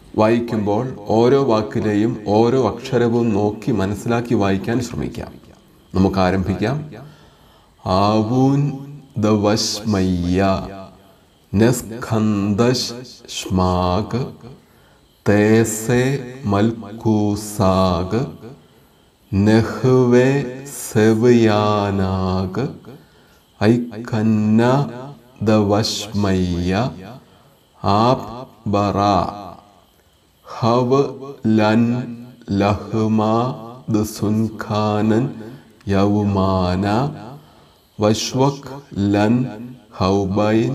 വായിക്കുമ്പോൾ ഓരോ വാക്കിലെയും ഓരോ അക്ഷരവും നോക്കി മനസ്സിലാക്കി വായിക്കാൻ ശ്രമിക്കാം. നമുക്ക് ആരംഭിക്കാം. ആവൂൻ ദവശ്മയ്യ നെസ്ഖന്ദശ് ശ്മാഗ് തേസെ മൽക്കൂസാഗ് നെഹ്വേ സെവയാനാഗ് ഐക്കന്ന ദവശ്മയ്യ ആപ് ബറ ഹവ് ലൻ ലഹ്മ ദസുൻഖാനൻ യൗമാന വശ്വക് ലൻ ഹൗബൈൻ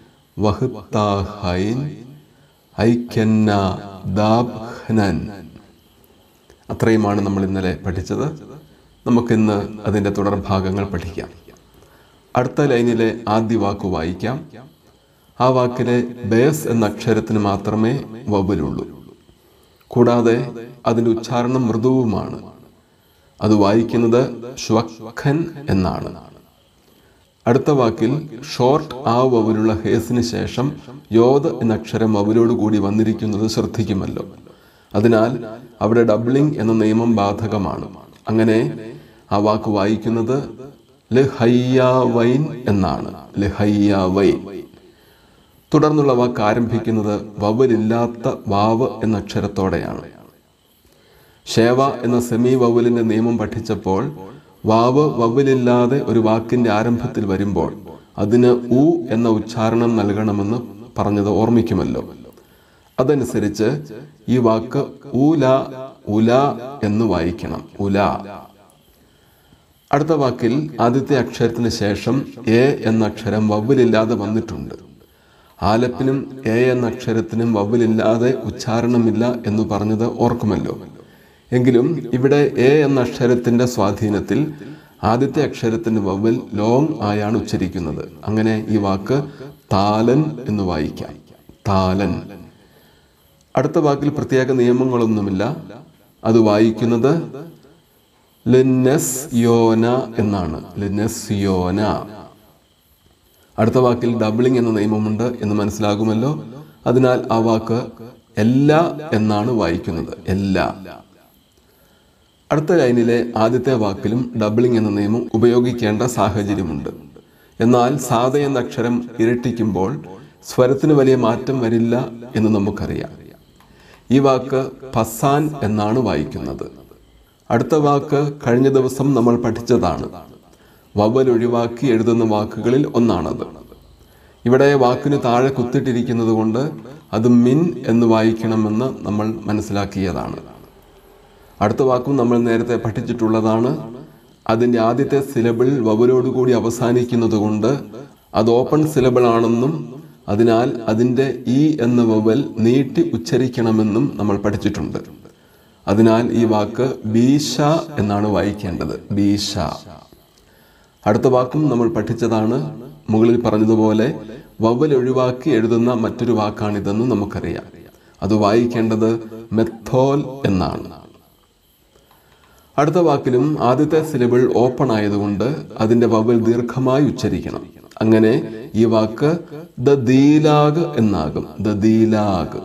വഹ്താഹൈൻ ഐക്കന്ന ദാബ്ഹ്നൻ. അത്രയുമാണ് നമ്മൾ ഇന്നലെ പഠിച്ചത്. നമുക്കിന്ന് അതിൻ്റെ തുടർഭാഗങ്ങൾ പഠിക്കാം. അടുത്ത ലൈനിലെ ആദ്യ വാക്ക് വായിക്കാം. ആ വാക്കിലെ ബേസ് എന്ന അക്ഷരത്തിന് മാത്രമേ വവലുള്ളൂ. കൂടാതെ അതിൻ്റെ ഉച്ചാരണം മൃദുവുമാണ്. അത് വായിക്കുന്നത് ശ്വഖൻ എന്നാണ്. അടുത്ത വാക്കിൽ ഷോർട്ട് ആ വവലുള്ള ഹേസിന് ശേഷം യോദ് എന്ന അക്ഷരം വവലോട് കൂടി വന്നിരിക്കുന്നത് ശ്രദ്ധിക്കുമല്ലോ. അതിനാൽ അവിടെ ഡബ്ലിംഗ് എന്ന നിയമം ബാധകമാണ്. അങ്ങനെ ആ വാക്ക് വായിക്കുന്നത് ലഹയ്യാവൈൻ എന്നാണ്. ലഹയ്യാവൈൻ. തുടർന്നുള്ള വാക്ക് ആരംഭിക്കുന്നത് വവലില്ലാത്ത വാവ് എന്ന അക്ഷരത്തോടെയാണ്. ഷേവ എന്ന സെമി വവലിന്റെ നിയമം പഠിച്ചപ്പോൾ വാവ് വവലില്ലാതെ ഒരു വാക്കിന്റെ ആരംഭത്തിൽ വരുമ്പോൾ അതിന് ഉ എന്ന ഉച്ചാരണം നൽകണമെന്ന് പറഞ്ഞത് ഓർമ്മിക്കുമല്ലോ. അതനുസരിച്ച് ഈ വാക്ക് ഊല ഉല എന്ന് വായിക്കണം. ഉല. അടുത്ത വാക്കിൽ ആദ്യത്തെ അക്ഷരത്തിന് ശേഷം എ എന്ന അക്ഷരം വവ്വലില്ലാതെ വന്നിട്ടുണ്ട്. ആലപ്പിനും എ എന്ന അക്ഷരത്തിനും വവ്വലില്ലാതെ ഉച്ചാരണമില്ല എന്ന് പറഞ്ഞത് ഓർക്കുമല്ലോ. എങ്കിലും ഇവിടെ എ എന്ന അക്ഷരത്തിന്റെ സ്വാധീനത്തിൽ ആദ്യത്തെ അക്ഷരത്തിന്റെ വവ്വൽ ലോങ് ആയാണ് ഉച്ചരിക്കുന്നത്. അങ്ങനെ ഈ വാക്ക് താലൻ എന്ന് വായിക്കാം. താലൻ. അടുത്ത വാക്കിൽ പ്രത്യേക നിയമങ്ങളൊന്നുമില്ല. അത് വായിക്കുന്നത് ലിന്നസ് യോന എന്നാണ്. ലിന്നസ് യോന. അടുത്ത വാക്കിൽ ഡബ്ലിംഗ് എന്ന നിയമമുണ്ട് എന്ന് മനസ്സിലാകുമല്ലോ. അതിനാൽ ആ വാക്ക് എല്ലാ എന്നാണ് വായിക്കുന്നത്. എല്ലാ. അടുത്ത ലൈനിലെ ആദ്യത്തെ വാക്കിലും ഡബ്ലിംഗ് എന്ന നിയമം ഉപയോഗിക്കേണ്ട സാഹചര്യമുണ്ട്. എന്നാൽ സാധ എന്ന അക്ഷരം ഇരട്ടിക്കുമ്പോൾ സ്വരത്തിന് വലിയ മാറ്റം വരില്ല എന്ന് നമുക്കറിയാം. ഈ വാക്ക് പസാൻ എന്നാണ് വായിക്കുന്നത്. അടുത്ത വാക്ക് കഴിഞ്ഞ ദിവസം നമ്മൾ പഠിച്ചതാണ്. വവൽ ഒഴിവാക്കി എഴുതുന്ന വാക്കുകളിൽ ഒന്നാണത്. ഇവിടെ വാക്കിന് താഴെ കുത്തിട്ടിരിക്കുന്നത് കൊണ്ട് അത് മിൻ എന്ന് വായിക്കണമെന്ന് നമ്മൾ മനസ്സിലാക്കിയതാണ്. അടുത്ത വാക്കും നമ്മൾ നേരത്തെ പഠിച്ചിട്ടുള്ളതാണ്. അതിൻ്റെ ആദ്യത്തെ സിലബിൾ വവലോടുകൂടി അവസാനിക്കുന്നത് കൊണ്ട് അത് ഓപ്പൺ സിലബിൾ ആണെന്നും അതിനാൽ അതിൻ്റെ ഇ എന്ന വവൽ നീട്ടി ഉച്ചരിക്കണമെന്നും നമ്മൾ പഠിച്ചിട്ടുണ്ട്. അതിനാൽ ഈ വാക്ക് ബീഷ എന്നാണ് വായിക്കേണ്ടത്. ബീഷ. അടുത്ത വാക്കും നമ്മൾ പഠിച്ചതാണ്. മുകളിൽ പറഞ്ഞതുപോലെ വവൽ ഒഴിവാക്കി എഴുതുന്ന മറ്റൊരു വാക്കാണിതെന്ന് നമുക്കറിയാം. അത് വായിക്കേണ്ടത് മെത്തോൽ എന്നാണ്. അടുത്ത വാക്കിലും ആദ്യത്തെ സിലബിൾ ഓപ്പൺ ആയതുകൊണ്ട് അതിൻ്റെ വവൽ ദീർഘമായി ഉച്ചരിക്കണം. അങ്ങനെ ഈ വാക്ക് ദീലാഗ് എന്നാകും. ദീലാഗ്.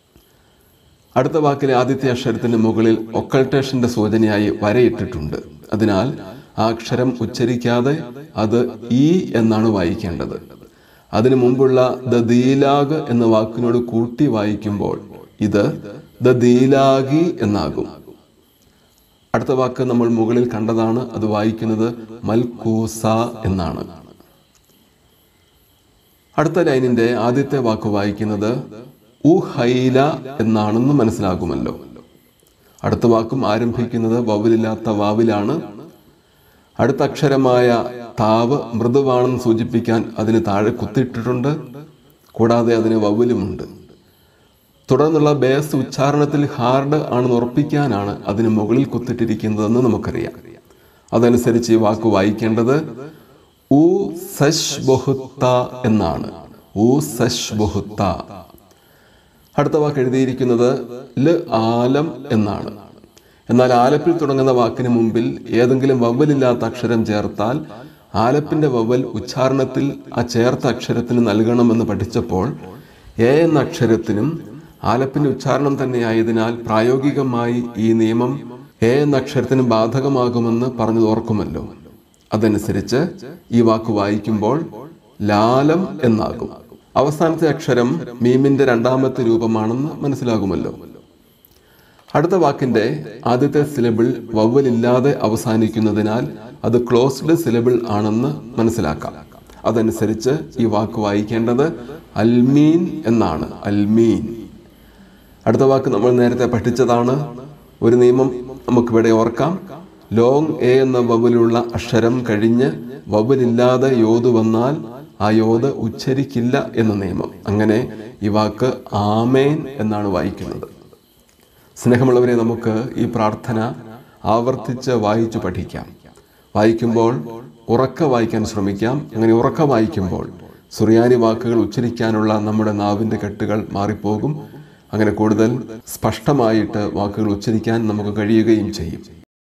അടുത്ത വാക്കിലെ ആദ്യത്തെ അക്ഷരത്തിന് മുകളിൽ ഒക്കൾട്ടേഷന്റെ സൂചനയായി വരയിട്ടിട്ടുണ്ട്. അതിനാൽ ആ അക്ഷരം ഉച്ചരിക്കാതെ അത് ഇ എന്നാണ് വായിക്കേണ്ടത്. അതിനു മുമ്പുള്ള ദീലാഗ് എന്ന വാക്കിനോട് കൂട്ടി വായിക്കുമ്പോൾ ഇത് ദീലാഗി എന്നാകും. അടുത്ത വാക്ക് നമ്മൾ മുകളിൽ കണ്ടതാണ്. അത് വായിക്കുന്നത് മൽക്കൂസ എന്നാണ്. അടുത്ത ലൈനിന്റെ ആദ്യത്തെ വാക്ക് വായിക്കുന്നത് ഉഹൈല എന്നാണെന്ന് മനസ്സിലാകുമല്ലോ. അടുത്ത വാക്കും ആരംഭിക്കുന്നത് വവലില്ലാത്ത വാവിലാണ്. അടുത്ത അക്ഷരമായ താവ് മൃദുവാണെന്ന് സൂചിപ്പിക്കാൻ അതിന് താഴെ കുത്തിയിട്ടിട്ടുണ്ട്. കൂടാതെ അതിന് വവലുമുണ്ട്. തുടർന്നുള്ള ബേസ് ഉച്ചാരണത്തിൽ ഹാർഡ് ആണെന്ന് ഉറപ്പിക്കാനാണ് അതിന് മുകളിൽ കുത്തിട്ടിരിക്കുന്നതെന്ന് നമുക്കറിയാം. അതനുസരിച്ച് ഈ വാക്ക് വായിക്കേണ്ടത് ഉ സശ് ബഹുത്ത എന്നാണ്. ഉ സശ് ബഹുത്ത. അടുത്ത വാക്ക് എഴുതിയിരിക്കുന്നത് ല് ആലം എന്നാണ്. എന്നാൽ ആലപ്പിൽ തുടങ്ങുന്ന വാക്കിന് മുമ്പിൽ ഏതെങ്കിലും വവ്വലില്ലാത്ത അക്ഷരം ചേർത്താൽ ആലപ്പിന്റെ വവൽ ഉച്ചാരണത്തിൽ ആ ചേർത്ത അക്ഷരത്തിന് നൽകണമെന്ന് പഠിച്ചപ്പോൾ എ എന്ന അക്ഷരത്തിനും ആലപ്പിന്റെ ഉച്ചാരണം തന്നെയായതിനാൽ പ്രായോഗികമായി ഈ നിയമം എ എന്ന അക്ഷരത്തിന് ബാധകമാകുമെന്ന് പറഞ്ഞത് ഓർക്കുമല്ലോ. അതനുസരിച്ച് ഈ വാക്ക് വായിക്കുമ്പോൾ ലാലം എന്നാകും. അവസാനത്തെ അക്ഷരം മീമിന്റെ രണ്ടാമത്തെ രൂപമാണെന്ന് മനസ്സിലാകുമല്ലോ. അടുത്ത വാക്കിന്റെ ആദ്യത്തെ സിലബിൾ വവ്വലില്ലാതെ അവസാനിക്കുന്നതിനാൽ അത് ക്ലോസ്ഡ് സിലബിൾ ആണെന്ന് മനസ്സിലാക്കാം. അതനുസരിച്ച് ഈ വാക്ക് വായിക്കേണ്ടത് അൽമീൻ എന്നാണ്. അൽമീൻ. അടുത്ത വാക്ക് നമ്മൾ നേരത്തെ പഠിച്ചതാണ്. ഒരു നിയമം നമുക്കിവിടെ ഓർക്കാം. ലോങ് എ എന്ന വവ്വലുള്ള അക്ഷരം കഴിഞ്ഞ് വവ്വലില്ലാതെ യോത് വന്നാൽ ആ യോത് ഉച്ചരിക്കില്ല എന്ന നിയമം. അങ്ങനെ ഈ വാക്ക് ആമേൻ എന്നാണ് വായിക്കുന്നത്. സ്നേഹമുള്ളവരെ, നമുക്ക് ഈ പ്രാർത്ഥന ആവർത്തിച്ച് വായിച്ചു പഠിക്കാം. വായിക്കുമ്പോൾ ഉറക്കെ വായിക്കാൻ ശ്രമിക്കാം. അങ്ങനെ ഉറക്കെ വായിക്കുമ്പോൾ സുറിയാനി വാക്കുകൾ ഉച്ചരിക്കാനുള്ള നമ്മുടെ നാവിൻ്റെ കെട്ടുകൾ മാറിപ്പോകും. അങ്ങനെ കൂടുതൽ സ്പഷ്ടമായിട്ട് വാക്കുകൾ ഉച്ചരിക്കാൻ നമുക്ക് കഴിയുകയും ചെയ്യും.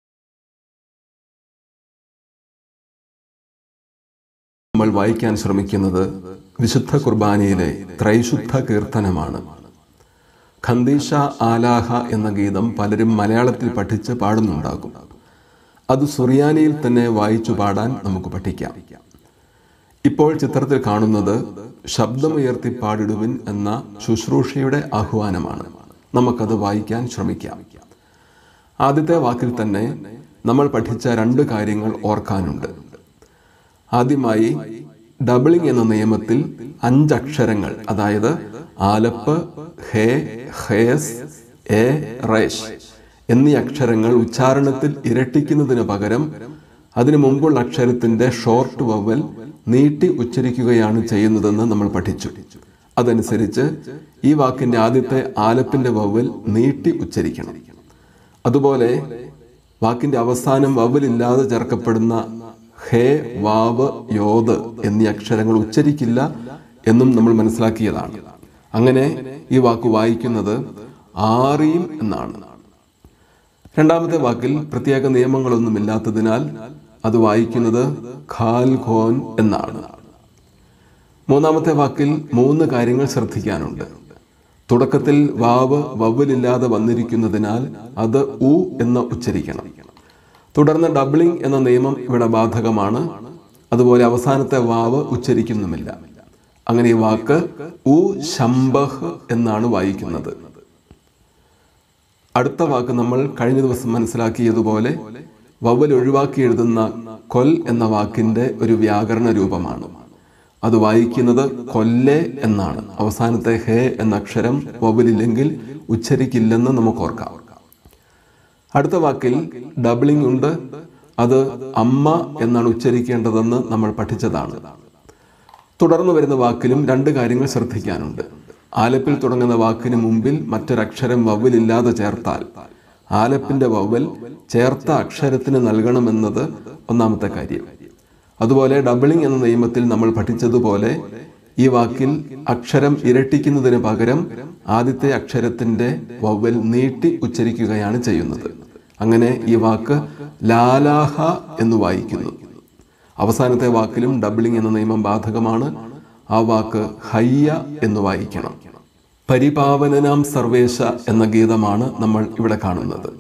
നമ്മൾ വായിക്കാൻ ശ്രമിക്കുന്നത് വിശുദ്ധ കുർബാനയിലെ ത്രൈശുദ്ധ കീർത്തനമാണ്. ഖന്ദീഷ ആലാഹ എന്ന ഗീതം പലരും മലയാളത്തിൽ പഠിച്ച് പാടുന്നുണ്ടാകും. അത് സുറിയാനിയിൽ തന്നെ വായിച്ചു പാടാൻ നമുക്ക് പഠിക്കാം. ഇപ്പോൾ ചിത്രത്തിൽ കാണുന്നത് ശബ്ദമുയർത്തി പാടിടുവിൻ എന്ന ശുശ്രൂഷയുടെ ആഹ്വാനമാണ്. നമുക്കത് വായിക്കാൻ ശ്രമിക്കാം. ആദ്യത്തെ വാക്കിൽ തന്നെ നമ്മൾ പഠിച്ച 2 കാര്യങ്ങൾ ഓർക്കാനുണ്ട്. ആദ്യമായി ഡബിളിംഗ് എന്ന നിയമത്തിൽ 5 അക്ഷരങ്ങൾ, അതായത് ആലപ്പ്, ഹേ, ഹേസ്, എ, റേഷ് എന്നീ അക്ഷരങ്ങൾ ഉച്ചാരണത്തിൽ ഇരട്ടിക്കുന്നതിന് പകരം അതിനു മുമ്പുള്ള അക്ഷരത്തിന്റെ ഷോർട്ട് വവൽ നീട്ടി ഉച്ചരിക്കുകയാണ് ചെയ്യുന്നതെന്ന് നമ്മൾ പഠിച്ചു. അതനുസരിച്ച് ഈ വാക്കിന്റെ ആദ്യത്തെ ആലപ്പിന്റെ വവൽ നീട്ടി ഉച്ചരിക്കണം. അതുപോലെ വാക്കിന്റെ അവസാനം വവലില്ലാതെ ചേർക്കപ്പെടുന്ന ഹേ, വാവ്, യോത് എന്നീ അക്ഷരങ്ങൾ ഉച്ചരിക്കില്ല എന്നും നമ്മൾ മനസ്സിലാക്കിയതാണ്. അങ്ങനെ ഈ വാക്ക് വായിക്കുന്നത് ആറീം എന്നാണ്. രണ്ടാമത്തെ വാക്കിൽ പ്രത്യേക നിയമങ്ങളൊന്നുമില്ലാത്തതിനാൽ അത് വായിക്കുന്നത് ഖാൽ ഖോൻ എന്നാണ്. മൂന്നാമത്തെ വാക്കിൽ 3 കാര്യങ്ങൾ ശ്രദ്ധിക്കാനുണ്ട്. തുടക്കത്തിൽ വാവ് വവ്വലില്ലാതെ വന്നിരിക്കുന്നതിനാൽ അത് ഉ എന്ന് ഉച്ചരിക്കണം. തുടർന്ന് ഡബിളിംഗ് എന്ന നിയമം ഇവിടെ ബാധകമാണ്. അതുപോലെ അവസാനത്തെ വാവ് ഉച്ചരിക്കുന്നുമില്ല. അങ്ങനെ ഈ വാക്ക് ഉ ശംബഹ് എന്നാണ് വായിക്കുന്നത്. അടുത്ത വാക്ക് നമ്മൾ കഴിഞ്ഞ ദിവസം മനസ്സിലാക്കിയതുപോലെ വവ്വൽ ഒഴിവാക്കി എഴുതുന്ന കൊൽ എന്ന വാക്കിന്റെ ഒരു വ്യാകരണ രൂപമാണ്. അത് വായിക്കുന്നത് കൊല്ലെ എന്നാണ്. അവസാനത്തെ ഹേ എന്ന അക്ഷരം വവ്വലില്ലെങ്കിൽ ഉച്ചരിക്കില്ലെന്ന് നമുക്ക് ഓർക്കാം. അടുത്ത വാക്കിൽ ഡബിളിംഗ് ഉണ്ട്. അത് അമ്മ എന്നാണ് ഉച്ചരിക്കേണ്ടതെന്ന് നമ്മൾ പഠിച്ചതാണ്. തുടർന്ന് വരുന്ന വാക്കിലും 2 കാര്യങ്ങൾ ശ്രദ്ധിക്കാനുണ്ട്. ആലപ്പിൽ തുടങ്ങുന്ന വാക്കിന് മുമ്പിൽ മറ്റൊരക്ഷരം വവ്വലില്ലാതെ ചേർത്താൽ ആലപ്പിന്റെ വവ്വൽ ചേർത്ത അക്ഷരത്തിന് നൽകണമെന്നത് ഒന്നാമത്തെ കാര്യം. അതുപോലെ ഡബിളിംഗ് എന്ന നിയമത്തിൽ നമ്മൾ പഠിച്ചതുപോലെ ഈ വാക്കിൽ അക്ഷരം ഇരട്ടിക്കുന്നതിന് പകരം ആദ്യത്തെ അക്ഷരത്തിന്റെ വവ്വൽ നീട്ടി ഉച്ചരിക്കുകയാണ് ചെയ്യുന്നത്. അങ്ങനെ ഈ വാക്ക് ലാലാഹ എന്ന് വായിക്കുന്നു. അവസാനത്തെ വാക്കിലും ഡബിളിംഗ് എന്ന നിയമം ബാധകമാണ്. ആ വാക്ക് ഹയ്യ എന്ന് വായിക്കണം. പരിപാവനനാം സർവേശ എന്ന ഗീതമാണ് നമ്മൾ ഇവിടെ കാണുന്നത്.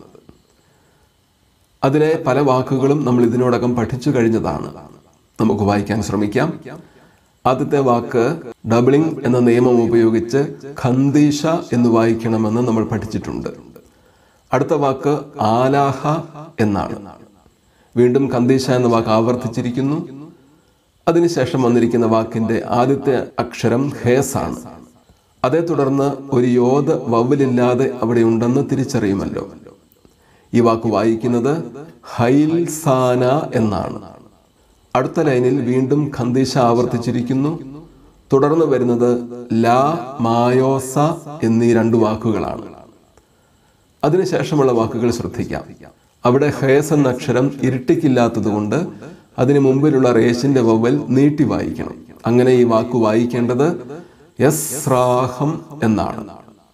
അതിലെ പല വാക്കുകളും നമ്മൾ ഇതിനോടകം പഠിച്ചു കഴിഞ്ഞതാണ്. നമുക്ക് വായിക്കാൻ ശ്രമിക്കാം. ആദ്യത്തെ വാക്ക് ഡബിളിംഗ് എന്ന നിയമം ഉപയോഗിച്ച് ഖന്ദീഷ എന്ന് വായിക്കണമെന്ന് നമ്മൾ പഠിച്ചിട്ടുണ്ട്. അടുത്ത വാക്ക് ആലാഹ എന്നാണ്. വീണ്ടും ഖന്ദീഷ എന്ന വാക്ക് ആവർത്തിച്ചിരിക്കുന്നു. അതിനുശേഷം വന്നിരിക്കുന്ന വാക്കിന്റെ ആദ്യത്തെ അക്ഷരം ഹേസ് ആണ്. അതേ തുടർന്ന് ഒരു യോത് വവ്വലില്ലാതെ അവിടെ ഉണ്ടെന്ന് തിരിച്ചറിയുമല്ലോ. ഈ വാക്ക് വായിക്കുന്നത് ഹൈൽസാന എന്നാണ്. അടുത്ത ലൈനിൽ വീണ്ടും ഖന്ദീഷ ആവർത്തിച്ചിരിക്കുന്നു. തുടർന്ന് വരുന്നത് ലാ, മായോസ എന്നീ 2 വാക്കുകളാണ്. അതിനുശേഷമുള്ള വാക്കുകൾ ശ്രദ്ധിക്കാം. അവിടെ ഹേസ് എന്ന അക്ഷരം ഇരട്ടിക്കില്ലാത്തതുകൊണ്ട് അതിന് മുമ്പിലുള്ള റേഷിന്റെ വവ്വൽ നീട്ടി വായിക്കണം. അങ്ങനെ ഈ വാക്ക് വായിക്കേണ്ടത് യസ്രാഹം എന്നാണ്.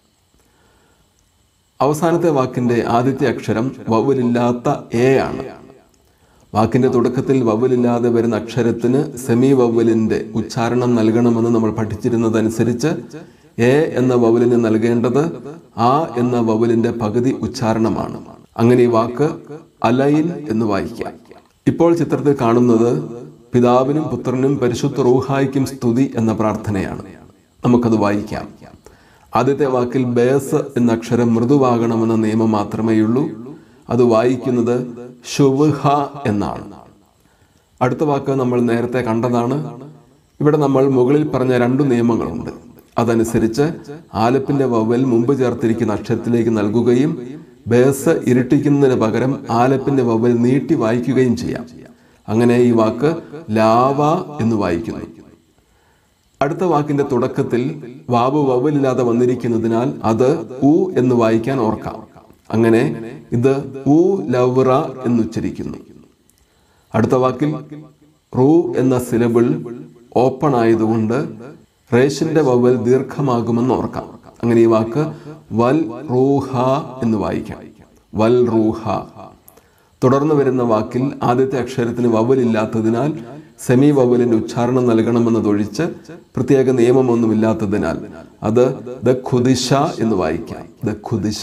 അവസാനത്തെ വാക്കിന്റെ ആദ്യത്തെ അക്ഷരം വവ്വലില്ലാത്ത എ ആണ്. വാക്കിന്റെ തുടക്കത്തിൽ വവ്വലില്ലാതെ വരുന്ന അക്ഷരത്തിന് സെമി വവ്വലിന്റെ ഉച്ചാരണം നൽകണമെന്ന് നമ്മൾ പഠിച്ചിരുന്നതനുസരിച്ച് എ എന്ന വവലിന് നൽകേണ്ടത് ആ എന്ന വവലിന്റെ പകുതി ഉച്ചാരണമാണ്. അങ്ങനെ ഈ വാക്ക് അലൈൻ എന്ന് വായിക്കാം. ഇപ്പോൾ ചിത്രത്തിൽ കാണുന്നത് പിതാവിനും പുത്രനും പരിശുദ്ധ റൂഹായിക്കും സ്തുതി എന്ന പ്രാർത്ഥനയാണ്. നമുക്കത് വായിക്കാം. ആദ്യത്തെ വാക്കിൽ ബേസ് എന്ന അക്ഷരം മൃദുവാകണമെന്ന നിയമം മാത്രമേയുള്ളൂ. അത് വായിക്കുന്നത് ശുവ്ഹ എന്നാണ്. അടുത്ത വാക്ക് നമ്മൾ നേരത്തെ കണ്ടതാണ്. ഇവിടെ നമ്മൾ മുകളിൽ പറഞ്ഞ 2 നിയമങ്ങളുണ്ട്. അതനുസരിച്ച് ആലപ്പിന്റെ വവൽ മുമ്പ് ചേർത്തിരിക്കുന്ന അക്ഷരത്തിലേക്ക് നൽകുകയും ബേസ് ഇരട്ടിക്കുന്നതിന് പകരം ആലപ്പിന്റെ വവൽ നീട്ടി വായിക്കുകയും ചെയ്യാം. അങ്ങനെ ഈ വാക്ക് ലാവ എന്ന് വായിക്കുന്നു. അടുത്ത വാക്കിന്റെ തുടക്കത്തിൽ വാവ് വവലില്ലാതെ വന്നിരിക്കുന്നതിനാൽ അത് ഉ എന്ന് വായിക്കാൻ ഓർക്കാം. അങ്ങനെ ഇത് ഉ ലവ്റ എന്നുച്ചരിക്കുന്നു. അടുത്ത വാക്കിൽ റൂ എന്ന സിലബിൾ ഓപ്പൺ ആയതുകൊണ്ട് റേഷിന്റെ വവൽ ദീർഘമാകുമെന്ന് ഓർക്കാം. അങ്ങനെ ഈ വാക്ക് വൽ റൂഹ എന്ന് വായിക്കാം. വൽ റൂഹ. തുടർന്ന് വരുന്ന വാക്കിൽ ആദ്യത്തെ അക്ഷരത്തിന് വവലില്ലാത്തതിനാൽ സെമി വവലിന്റെ ഉച്ചാരണം നൽകണമെന്നതൊഴിച്ച് പ്രത്യേക നിയമമൊന്നുമില്ലാത്തതിനാൽ അത് ദ ഖുദിഷ എന്ന് വായിക്കാം. ദ ഖുദിഷ.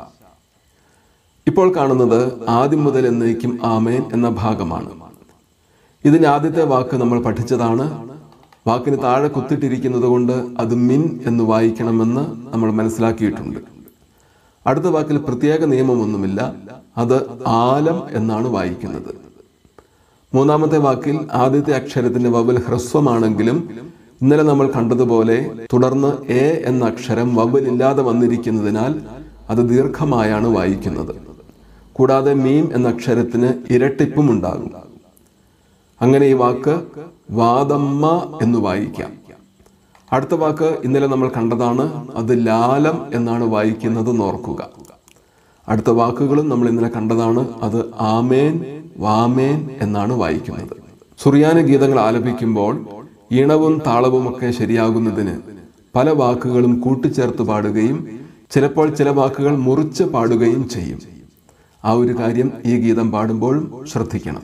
ഇപ്പോൾ കാണുന്നത് ആദ്യം മുതൽ എന്നേക്കും ആമേൻ എന്ന ഭാഗമാണ്. ഇതിന്റെ ആദ്യത്തെ വാക്ക് നമ്മൾ പഠിച്ചതാണ്. വാക്കിന് താഴെ കുത്തിട്ടിരിക്കുന്നത് കൊണ്ട് അത് മിൻ എന്ന് വായിക്കണമെന്ന് നമ്മൾ മനസ്സിലാക്കിയിട്ടുണ്ട്. അടുത്ത വാക്കിൽ പ്രത്യേക നിയമമൊന്നുമില്ല. അത് ആലം എന്നാണ് വായിക്കുന്നത്. മൂന്നാമത്തെ വാക്കിൽ ആദ്യത്തെ അക്ഷരത്തിന്റെ വവൽ ഹ്രസ്വമാണെങ്കിലും ഇന്നലെ നമ്മൾ കണ്ടതുപോലെ തുടർന്ന് എ എന്ന അക്ഷരം വവലില്ലാതെ വന്നിരിക്കുന്നതിനാൽ അത് ദീർഘമായാണ് വായിക്കുന്നത്. കൂടാതെ മീം എന്ന അക്ഷരത്തിന് ഇരട്ടിപ്പും ഉണ്ടാകും. അങ്ങനെ ഈ വാക്ക് വാദമ്മ എന്ന് വായിക്കാം. അടുത്ത വാക്ക് ഇന്നലെ നമ്മൾ കണ്ടതാണ്. അത് ലാലം എന്നാണ് വായിക്കുന്നത് ഓർക്കുക. അടുത്ത വാക്കുകളും നമ്മൾ ഇന്നലെ കണ്ടതാണ്. അത് ആമേൻ, വാമേൻ എന്നാണ് വായിക്കുന്നത്. സുറിയാനി ഗീതങ്ങൾ ആലപിക്കുമ്പോൾ ഈണവും താളവും ഒക്കെ ശരിയാകുന്നതിന് പല വാക്കുകളും കൂട്ടിച്ചേർത്ത് പാടുകയും ചിലപ്പോൾ ചില വാക്കുകൾ മുറിച്ച് പാടുകയും ചെയ്യും. ആ ഒരു കാര്യം ഈ ഗീതം പാടുമ്പോഴും ശ്രദ്ധിക്കണം.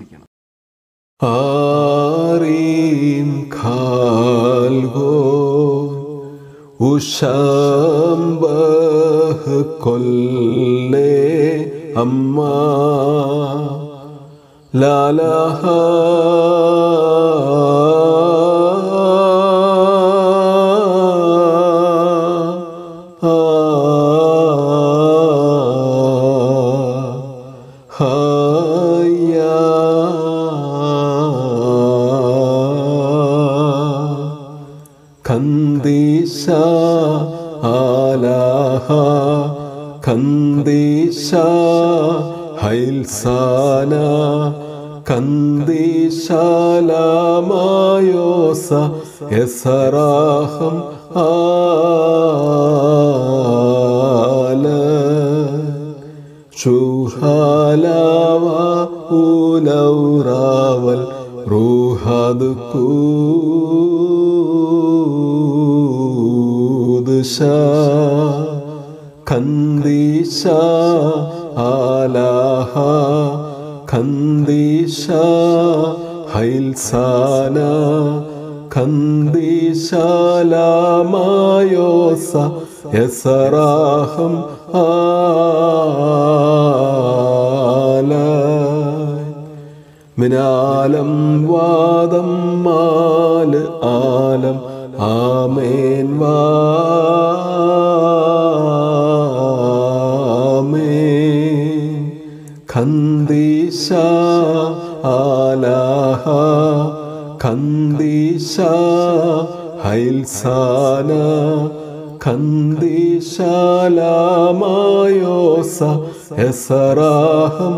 ആരീം ഖാൽഗോ ഉശംബഹ് കൊല്ലേ അമ്മ ലാലഹ ഖന്ദിശ ആലാഹ ഖന്ദിശ ഹൈൽസാന ഖന്ദിശ ലാമായോസ യസറാഹം ആല ശുഹാലാവ ഉലൗറാവൽ റൂഹദ് ഖന്ദിശ ആലാഹ ഖന്ദിശ ഹൈൽസാന ഖന്ദിശ ലാമായോസ യസറാഹം ആല മിനാലം വാദം മാൽ ആലം ആമേൻ വാമേൻ ഖന്ദിശ ആലാഹ ഖന്ദിശ ഹൈൽസാന ഖന്ദിശ ലാമായോസ യസറാഹം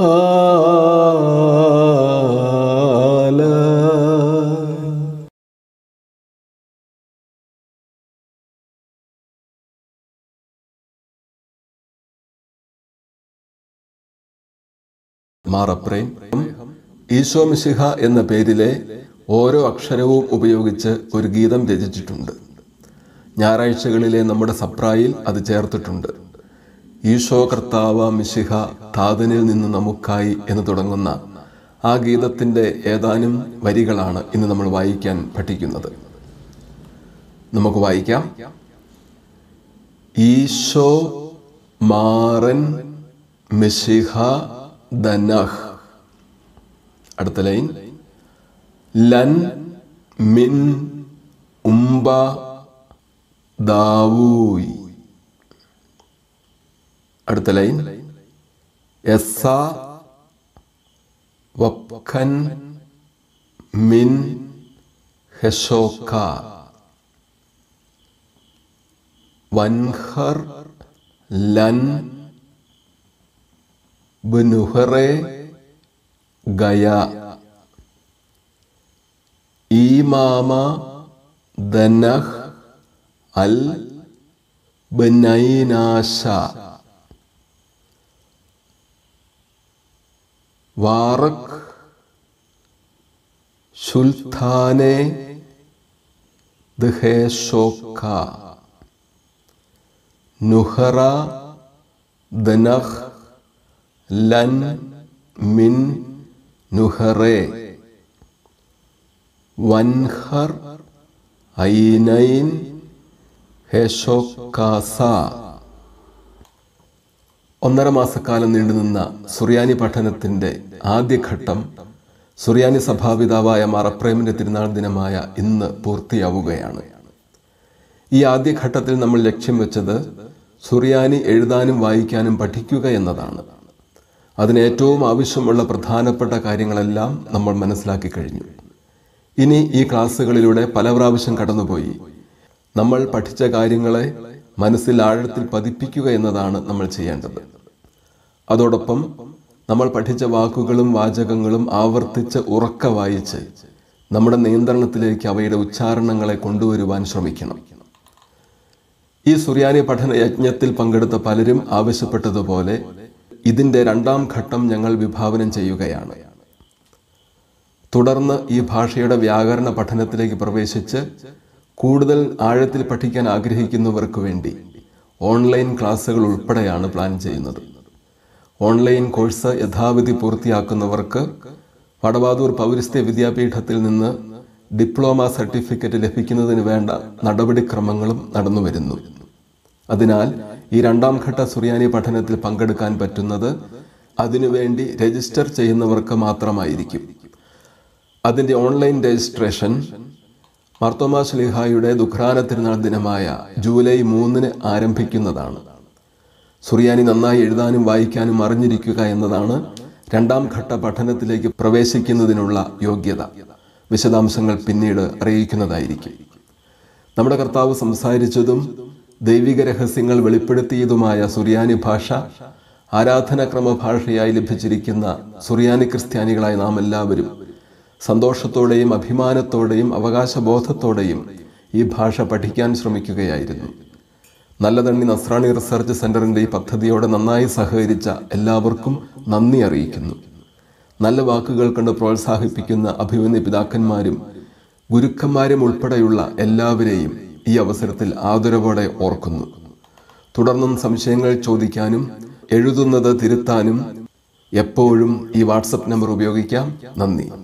ആല. മാറപ്രേം ഈശോ മിശിഹ എന്ന പേരിലെ ഓരോ അക്ഷരവും ഉപയോഗിച്ച് ഒരു ഗീതം രചിച്ചിട്ടുണ്ട്. ഞായറാഴ്ചകളിലെ നമ്മുടെ സപ്രായിൽ അത് ചേർത്തിട്ടുണ്ട്. ഈശോ കർത്താവ മിശിഹ താതനിൽ നിന്ന് നമുക്കായി എന്ന് തുടങ്ങുന്ന ആ ഗീതത്തിൻ്റെ ഏതാനും വരികളാണ് ഇന്ന് നമ്മൾ വായിക്കാൻ പഠിക്കുന്നത്. നമുക്ക് വായിക്കാം. ഈശോ മാറൻ മിശിഹ ദനഹ്. അടുത്ത ലൈൻ ലൻ മിൻ ഉംബ ദാവൂയ്. അടുത്ത ലൈൻ എസ വപ്ഖൻ മിൻ ഹെഷോക്ക വൻഹർ ലൻ ബനുഹറെ ഗയ ഈമാമ ദനഹ് അൽ ബനൈനാശ വാറക് സുൽത്താനെ ദഹേഷോക്ക നുഹറ ദനഹ് ലൻ മിൻ നുഹറെ വൻഹർ ഐനൈൻ ഹെഷോക്കാസ. 1.5 മാസക്കാലം നീണ്ടുനിന്ന സുറിയാനി പഠനത്തിൻ്റെ ആദ്യഘട്ടം സുറിയാനി സഭാപിതാവായ മാർ എഫ്രേമിൻ്റെ തിരുനാൾ ദിനമായ ഇന്ന് പൂർത്തിയാവുകയാണ്. ഈ ആദ്യഘട്ടത്തിൽ നമ്മൾ ലക്ഷ്യം വെച്ചത് സുറിയാനി എഴുതാനും വായിക്കാനും പഠിക്കുക എന്നതാണ്. അതിന് ഏറ്റവും ആവശ്യമുള്ള പ്രധാനപ്പെട്ട കാര്യങ്ങളെല്ലാം നമ്മൾ മനസ്സിലാക്കി കഴിഞ്ഞു. ഇനി ഈ ക്ലാസ്സുകളിലൂടെ പല പ്രാവശ്യം കടന്നുപോയി നമ്മൾ പഠിച്ച കാര്യങ്ങളെ മനസ്സിൽ ആഴത്തിൽ പതിപ്പിക്കുക എന്നതാണ് നമ്മൾ ചെയ്യേണ്ടത്. അതോടൊപ്പം നമ്മൾ പഠിച്ച വാക്കുകളും വാചകങ്ങളും ആവർത്തിച്ച് ഉറക്കെ വായിച്ച് നമ്മുടെ നിയന്ത്രണത്തിലേക്ക് അവയുടെ ഉച്ചാരണങ്ങളെ കൊണ്ടുവരുവാൻ ശ്രമിക്കണം. ഈ സുറിയാനി പഠന യജ്ഞത്തിൽ പങ്കെടുത്ത പലരും ആവശ്യപ്പെട്ടതുപോലെ ഇതിൻ്റെ 2ാം ഘട്ടം ഞങ്ങൾ വിഭാവനം ചെയ്യുകയാണ്. തുടർന്ന് ഈ ഭാഷയുടെ വ്യാകരണ പഠനത്തിലേക്ക് പ്രവേശിച്ച് കൂടുതൽ ആഴത്തിൽ പഠിക്കാൻ ആഗ്രഹിക്കുന്നവർക്ക് വേണ്ടി ഓൺലൈൻ ക്ലാസ്സുകൾ ഉൾപ്പെടെയാണ് പ്ലാൻ ചെയ്യുന്നത്. ഓൺലൈൻ കോഴ്സ് യഥാവിധി പൂർത്തിയാക്കുന്നവർക്ക് വടവാതൂർ പൗരസ്ത്യ വിദ്യാപീഠത്തിൽ നിന്ന് ഡിപ്ലോമ സർട്ടിഫിക്കറ്റ് ലഭിക്കുന്നതിന് വേണ്ട നടപടിക്രമങ്ങളും നടന്നുവരുന്നു. അതിനാൽ ഈ 2ാം ഘട്ട സുറിയാനി പഠനത്തിൽ പങ്കെടുക്കാൻ പറ്റുന്നത് അതിനുവേണ്ടി രജിസ്റ്റർ ചെയ്യുന്നവർക്ക് മാത്രമായിരിക്കും. അതിൻ്റെ ഓൺലൈൻ രജിസ്ട്രേഷൻ മാർത്തോമാ ശ്ലീഹായുടെ ദുഃഖ്രാന തിരുനാൾ ദിനമായ ജൂലൈ 3 ആരംഭിക്കുന്നതാണ്. സുറിയാനി നന്നായി എഴുതാനും വായിക്കാനും അറിഞ്ഞിരിക്കുക എന്നതാണ് 2ാം ഘട്ട പഠനത്തിലേക്ക് പ്രവേശിക്കുന്നതിനുള്ള യോഗ്യത. വിശദാംശങ്ങൾ പിന്നീട് അറിയിക്കുന്നതായിരിക്കും. നമ്മുടെ കർത്താവ് സംസാരിച്ചതും ദൈവിക രഹസ്യങ്ങൾ വെളിപ്പെടുത്തിയതുമായ സുറിയാനി ഭാഷ ആരാധനാക്രമ ഭാഷയായി ലഭിച്ചിരിക്കുന്ന സുറിയാനി ക്രിസ്ത്യാനികളായ നാം എല്ലാവരും സന്തോഷത്തോടെയും അഭിമാനത്തോടെയും അവകാശബോധത്തോടെയും ഈ ഭാഷ പഠിക്കാൻ ശ്രമിക്കുകയായിരുന്നു. നല്ലതണ്ണി നസ്രാണി റിസർച്ച് സെൻ്ററിൻ്റെ ഈ പദ്ധതിയോടെ നന്നായി സഹകരിച്ച എല്ലാവർക്കും നന്ദി അറിയിക്കുന്നു. നല്ല വാക്കുകൾ കൊണ്ട് പ്രോത്സാഹിപ്പിക്കുന്ന അഭിമന്യ പിതാക്കന്മാരും ഗുരുക്കന്മാരും ഉൾപ്പെടെയുള്ള എല്ലാവരെയും ഈ അവസരത്തിൽ ആദരവോടെ ഓർക്കുന്നു. തുടർന്നും സംശയങ്ങൾ ചോദിക്കാനും എഴുതുന്നത് തിരുത്താനും എപ്പോഴും ഈ വാട്സപ്പ് നമ്പർ ഉപയോഗിക്കാം. നന്ദി.